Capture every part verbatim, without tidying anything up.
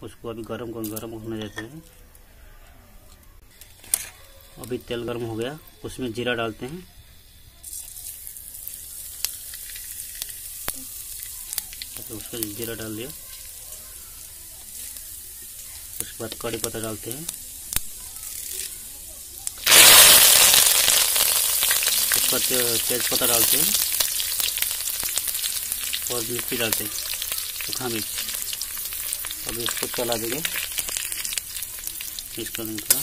उसको अभी गरम गरम होने देते हैं। अभी तेल गर्म हो गया, उसमें जीरा डालते हैं। तो उसका जीरा डाल दिया। उसके बाद कड़ी पत्ता डालते हैं। उसके बाद तेज पत्ता डालते हैं और मिर्ची डालते हैं, सूखा मिर्च। अभी इसको चला देंगे, मिक्स कर देंगे थोड़ा।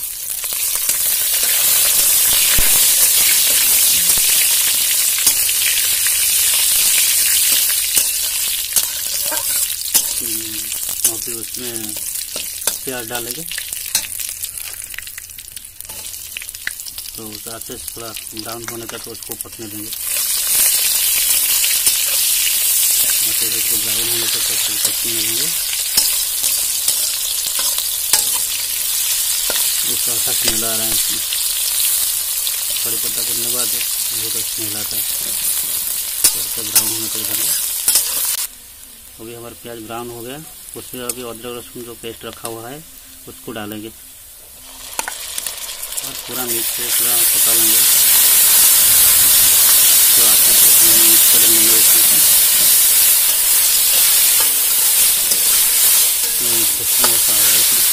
और फिर उसमें प्याज डालेंगे। तो अच्छे से थोड़ा ब्राउन होने तक तो उसको पकने देंगे। अच्छे से उसको ब्राउन होने तक तो पकने देंगे। उसका अच्छा स्मेल आ रहा है इसमें। कड़ी पत्ता करने के बाद बहुत अच्छा स्मेल आता है। तो ब्राउन होने तक देंगे। अभी हमारा प्याज ब्राउन हो गया, उसमें अभी अदरक लहसुन जो पेस्ट रखा हुआ है उसको डालेंगे और पूरा मिक्स से पूरा पका लेंगे। तो आप मिक्स कर लेंगे उसमें। खुशबू आ रहा है इसमें।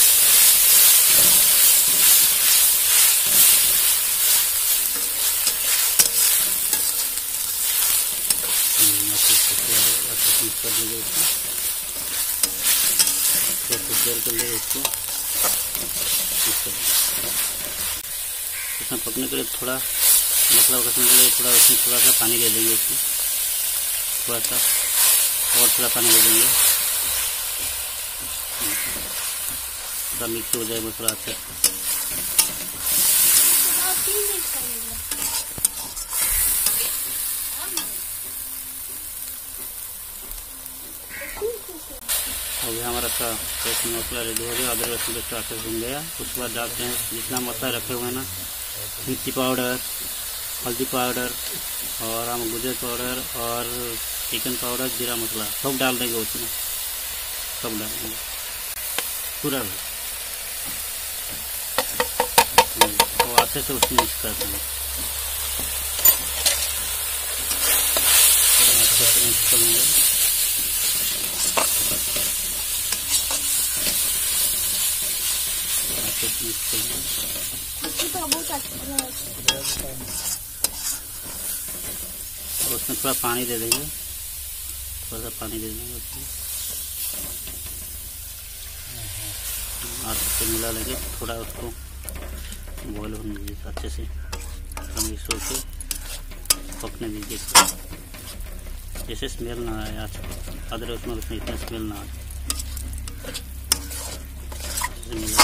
मिक्स कर लेंगे उसको, तो कुछ देर के लिए उसको मिक्स कर लेंगे। इसमें पकने के लिए थोड़ा मसाला कसने के लिए थोड़ा उसमें थोड़ा सा पानी दे देंगे। उसमें थोड़ा सा और थोड़ा पानी दे देंगे। थोड़ा मिक्स हो जाए मसाला अच्छे। अभी हमारा सा पेस्ट मसाला रेडी हो गया। अदरक लहसुन पेस्ट अच्छे से भून गया। उसके बाद डालते हैं जितना मसाला रखे हुए हैं ना, मिर्ची पाउडर, हल्दी पाउडर और हम गुजर पाउडर और चिकन पाउडर, जीरा मसाला सब डाल देंगे उसमें। सब डालेंगे पूरा और अच्छे से उसमें मिक्स करते हैं। अच्छे से मिक्स कर लेंगे। और उसमें थोड़ा पानी दे देंगे, थोड़ा सा पानी दे देंगे उसमें। अच्छे से मिला लेंगे, थोड़ा उसको बॉयल होने दीजिए अच्छे से। मिक्स होके पकने दीजिए जैसे स्मेल ना आए। आज अदरक उसमें उसमें इतना स्मेल ना आए। मिला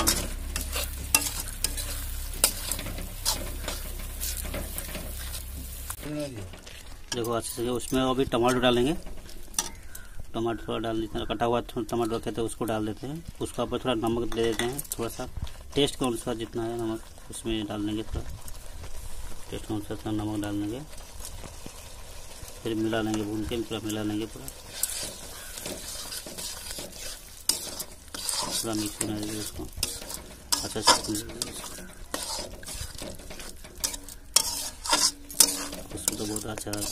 देखो अच्छे से। उसमें अभी टमाटर डालेंगे। टमाटर थोड़ा डाल देते हैं, कटा हुआ टमाटर रखे थे उसको डाल देते हैं। उसके ऊपर थोड़ा नमक दे देते हैं, थोड़ा सा टेस्ट के अनुसार जितना है नमक उसमें डाल देंगे। थोड़ा टेस्ट के अनुसार थोड़ा नमक डाल देंगे। फिर मिला लेंगे, भून के पूरा मिला लेंगे। पूरा पूरा मिक्स होने देंगे उसको अच्छा से। उसको तो बहुत अच्छा है।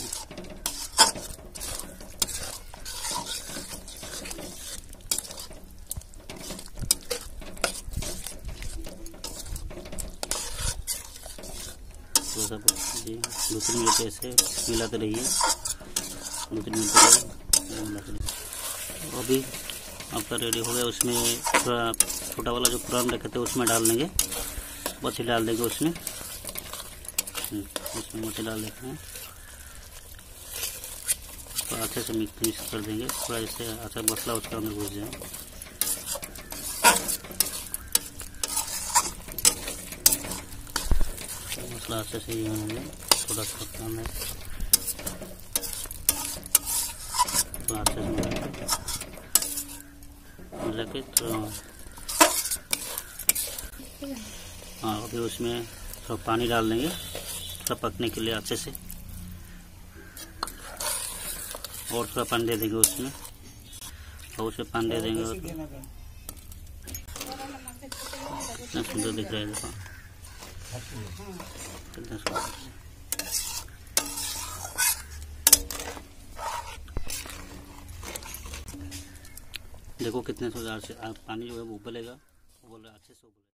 थोड़ा सा जी दो तीन मिनट ऐसे मिलाते रहिए। दो तीन मिनट मिलाते रहिए। अभी आपका रेडी हो गया। उसमें थोड़ा छोटा वाला जो प्रॉन रखे थे उसमें डाल देंगे। मछली डाल देंगे उसमें। उसमें मछली डाल देते हैं तो अच्छे से मिक्स मिक्स कर देंगे। थोड़ा इससे अच्छा मसला उसके अंदर घुस जाए। मसला अच्छे से ही होने दें। थोड़ा सा काम है तो अच्छे से मिला के तो हाँ अभी उसमें थोड़ा पानी डाल देंगे थोड़ा पकने के लिए अच्छे से। और थोड़ा पानी दे देंगे उसमें और उसमें पानी दे देंगे। कितना सुंदर दिख रहा है, देखो कितना सुंदर। देखो कितने सुंदर से पानी जो है वो उबलेगा, वो बोल रहा अच्छे से उबलेगा।